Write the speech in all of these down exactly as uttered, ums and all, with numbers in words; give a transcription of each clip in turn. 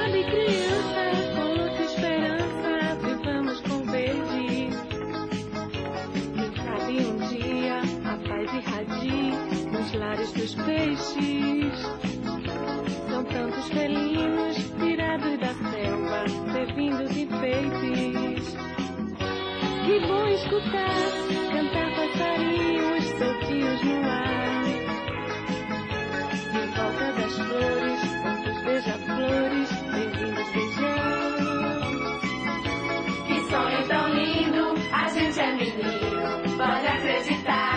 sabe, criança, com luz e esperança, vivamos com verde. Quem sabe um dia a paz irradie nos lares dos peixes. São tantos felinos tirados da selva, servindo de enfeites. Que bom escutar, cantar passarinhos soltinhos no ar. Em volta das flores, quantos beija-flores, bem-vindos beijar. Que sonho tão lindo, a gente é menino, pode acreditar.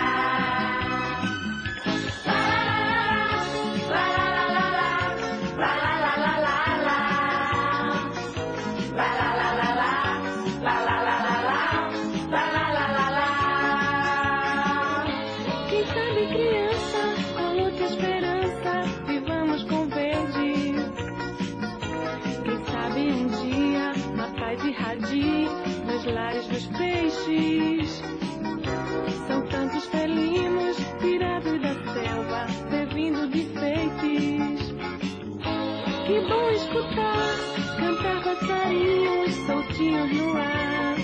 Irradie nos lares dos peixes. São tantos felinos tirados da selva, servindo de enfeites. Que bom escutar, cantar passarinhos soltinhos no ar.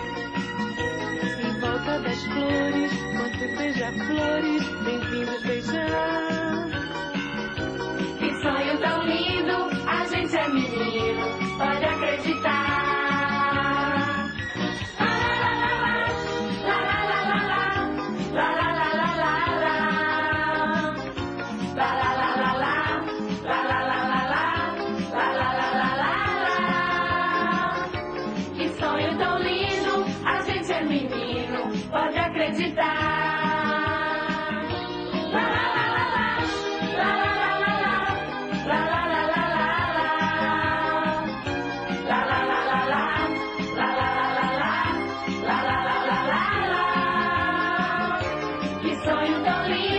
Em volta das flores, quantos beija-flores, bem-vindos beijar. Que sonho tão lindo, a gente é menino, pode acreditar. Pode acreditar. La la la la la, la la la la la, la la la la la, la la la la la, la la la la la, la la la la la. Que sonho tão lindo.